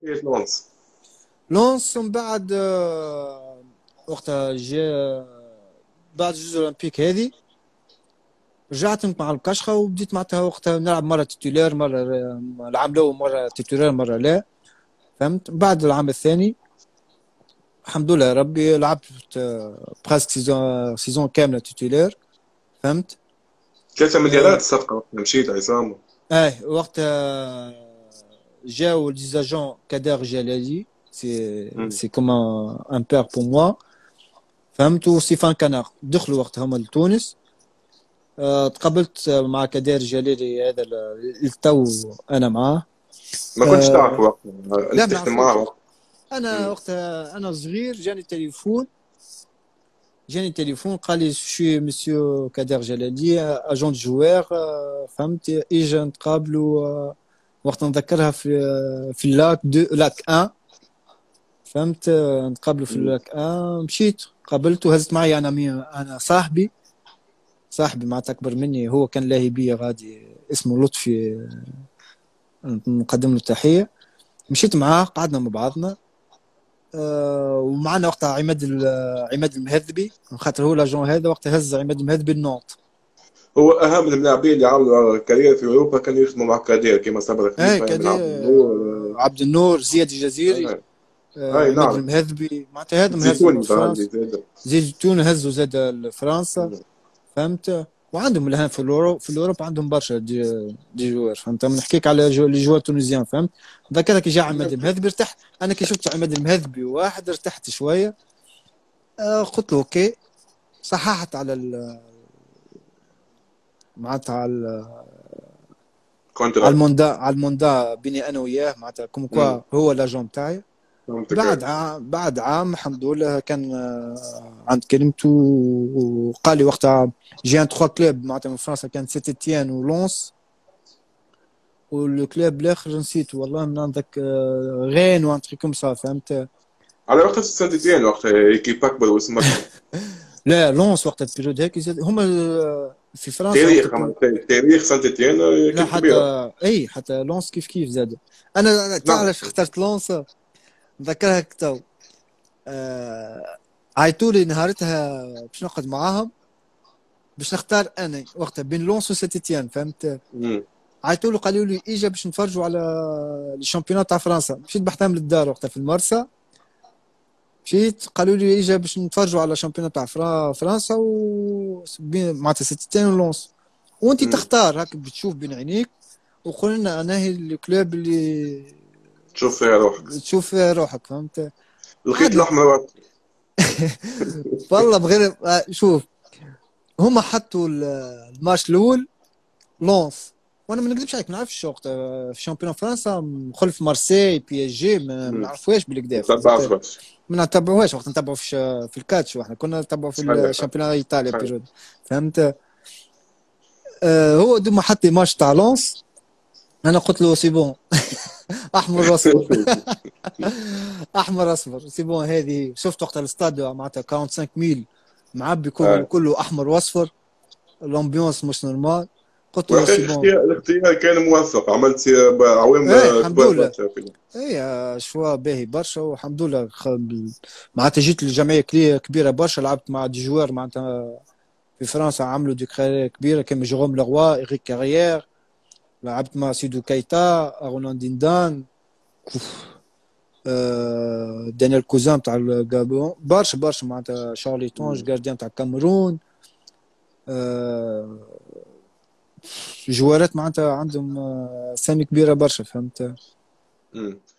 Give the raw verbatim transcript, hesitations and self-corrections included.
ايش لونس. لونس من بعد آه، وقتها جا بعد الجزء الاولمبيك هذه رجعت مع القشخه وبديت معناتها وقتها نلعب مره تيتولير مره العام الاول مره تيتولير مره لا. فهمت بعد العام الثاني الحمد لله يا ربي لعبت براسك سيزون سيزون كامله تيتولير. فهمت. ثلاثة مليارات آه الصفقة وقت مشيت عصام. اه وقتها جاو ديزاجون كادر جلالي سي مم. سي كوم ان بير بور موا. فهمت. وستيفان كانار دخلوا وقتها هما لتونس. آه تقابلت مع كدير جلالي هذا التو انا معاه. ما كنتش تعرف آه وقتها انت لا ما تخدم معاه نعرفوش. وقت. انا مم. وقتها انا صغير جاني تليفون. جاني تليفون قال لي شي مسيو كادر جلالي اجون جوار. آه فهمت اجا نتقابلوا. آه وقت نذكرها في في اللاك دو لاك واحد. فهمت. آه نتقابلوا في مم. اللاك واحد مشيت قابلته هزت معي انا مي انا صاحبي. صاحبي معناتها اكبر مني هو كان لاهي بيا غادي اسمه لطفي. نقدم له التحيه. مشيت معاه قعدنا مع بعضنا. أه ومعنا وقتها عماد عماد المهذبي خاطر هو لاجون هذا وقتها هز عماد المهذبي النوط. هو اهم اللاعبين اللي عملوا كارير في اوروبا كانوا يخدموا مع كادير كيما صبري اي خليفه من كادي. عبد النور. آه عبد النور زياد الجزيري. آه. آه اي عماد نعم. المهذبي معناتها هذا هزوا زيتوني عندي لفرنسا. زاد. زيد التون هزوا زاد لفرنسا. فهمت. وعندهم الان في الاوروب في الاوروب عندهم برشا دي, دي جوار. فهمت من نحكيك على جو لي جوار تونيزيان. فهمت. ذكرك كي جا عماد المهذبي ارتحت. انا كي شفت عماد المهذبي واحد ارتحت شويه. آه قلت له اوكي. صححت على ال معناتها على على كونتراكت. الموندا على الموندا بيني انا وياه معناتها كوم كوا هو لاجون تاعي. فهمتك. بعد عام بعد عام الحمد لله كان آه، عند كلمته. وقال لي وقتها جي ان تخوا كلوب معناتها من فرنسا كان سيت اتيان ولونس. والكلوب الاخر نسيت والله من عندك آه، غين وان تري كوم سا. فهمت. على وقت السنتين وقت ايكيب اكبر واسم اكبر. لا لونس وقت البيريود هيك زاد- هما آه، في فرنسا وقت تاريخ البيريود. أما تاريخ سنتين لا كيف حتى كبيره. اي حتى لونس كيف كيف زاد. انا نعم. تعرف اخترت لونس. نذكرها تو. آه عيطوا لي نهارتها باش نقعد معاهم باش نختار انا وقتها بين لونس وسيتيان. فهمت. مم. عيطوا له قالوا لي اجا باش نتفرجوا على الشامبيونات تاع فرنسا. مشيت بحثهم للدار وقتها في المرسى. مشيت قالوا لي اجا باش نتفرجوا على الشامبيونات تاع فرا- فرنسا و بين- معناتها سيتيان ولونس. وانت مم. تختار هاك بتشوف بين عينيك. وقول لنا انا هي الكلوب اللي تشوف فيها روحك. تشوف فيها روحك. فهمت. الخيط قعدنا. الاحمر وقت. والله بغير آه، شوف. هما حطوا ال- الماتش الاول لونس. وانا ما نكذبش عليك ما نعرفش وقت في شامبيون فرنسا خلف مارسي بي اس جي ما ما مم. نعرفوهاش بالكدا. تبع فهمت. برشا. ما نتبعوهاش وقت نتبعوا في ش- في الكاتش. واحنا كنا نتبعوا في صحيح. الشامبيون ايطاليا صحيح. بيريود. فهمت. آه هو دوما حط لي ماتش تاع لونس. انا قلت له سي بون. احمر واصفر. احمر اصفر سي بون. هذه شفت وقت الاستاد معناتها خمسة وأربعين ميل معبي كله آه. كله احمر واصفر. الامبيونس مش نورمال. قلت له والحقيقة سي بون. الاختيار الاختيار كان موفق عملت عوام ايه الحمد كبار لله. برشا فيه. ايه شوا باهي برشا والحمد لله. خ- معناتها جيت للجمعيه كلي- كبيره برشا. لعبت مع دي جوار معناتها في فرنسا عملوا دي كارير كبيره كيما جيروم لغوا إيريك كارير. لعبت مع سيدو كايتا رونالدين دان. كوف. آه دانيال كوزان تاع الجابون برشا برشا معناتها شارلي تونج مم. جارديان تاع الكاميرون. آه جوارات معناتها عندهم آه، سامي كبيره برشا. فهمت. مم.